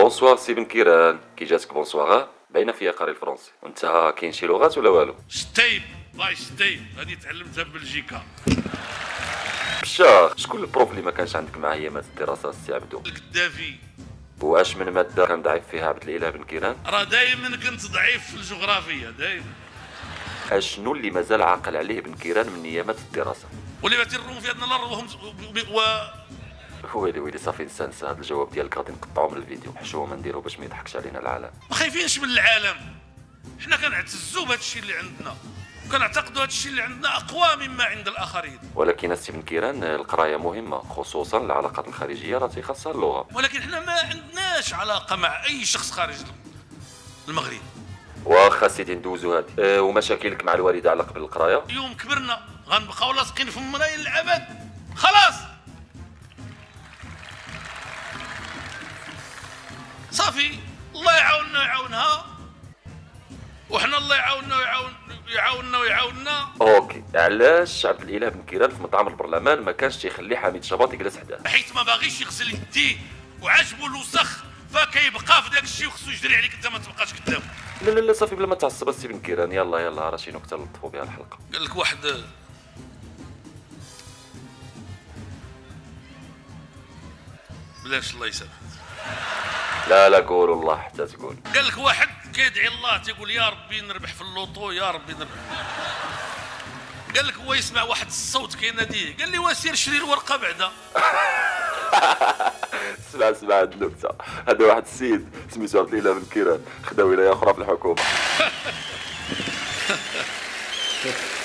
بونسوار سي بن كيران، كي جاتك بونسوار باينه فيها قاري الفرنسي. وانت كاين شي لغات ولا والو؟ شتيب الله يشتيب، هذه تعلمتها في بلجيكا. بشا شكون البروف اللي ما كانش عندك معاه ايامات الدراسه السي عبدو؟ القدافي. واش من ماده كان ضعيف فيها عبد الاله بن كيران؟ راه دائما كنت ضعيف في الجغرافيا دائما. اشنو اللي مازال عاقل عليه بن كيران من ايامات الدراسه؟ ولما تيروم في هذا الارض وهم ويلي صافي نسى هذا الجواب ديالك غادي نقطعو من الفيديو. حشومه نديرو باش ما يضحكش علينا العالم. ما خايفينش من العالم، حنا كنعتزوا بهذا الشيء اللي عندنا وكنعتقدوا هذا الشيء اللي عندنا اقوى مما عند الاخرين. ولكن السي بن كيران القرايه مهمه، خصوصا العلاقات الخارجيه راه تيخصها اللغه. ولكن حنا ما عندناش علاقه مع اي شخص خارج المغرب. واخا سيدي ندوزو هادي. ومشاكلك مع الوالده على قبل القرايه؟ اليوم كبرنا غنبقاو لاصقين في المرايه للابد. خلاص صافي، الله يعاوننا ويعاونها، وحنا الله يعاوننا ويعاوننا. اوكي، علاش عبد الاله بن كيران في مطعم البرلمان ما كانش تيخلي حميد شباط يجلس حداه؟ حيت ما باغيش يغسل يديه وعجبو الوسخ، فكيبقى في داك الشيء وخصو يجري عليك انت ما تبقاش قدامه. لا صافي بلا ما تعصب السي بن كيران. يلا راه شي نكته نلطفوا بها الحلقه. قال لك واحد بلاش الله يسامحك. لا قول الله حتى تقول. قال لك واحد كيدعي الله تيقول يا ربي نربح في اللوطو، يا ربي نربح. قال لك هو يسمع واحد الصوت كيناديه، قال لي وسير شري الورقه بعدا. اسمع هاد النكته. هذا واحد السيد سميتو عبد الاله بن كيران خدا ولايه اخرى في الحكومه.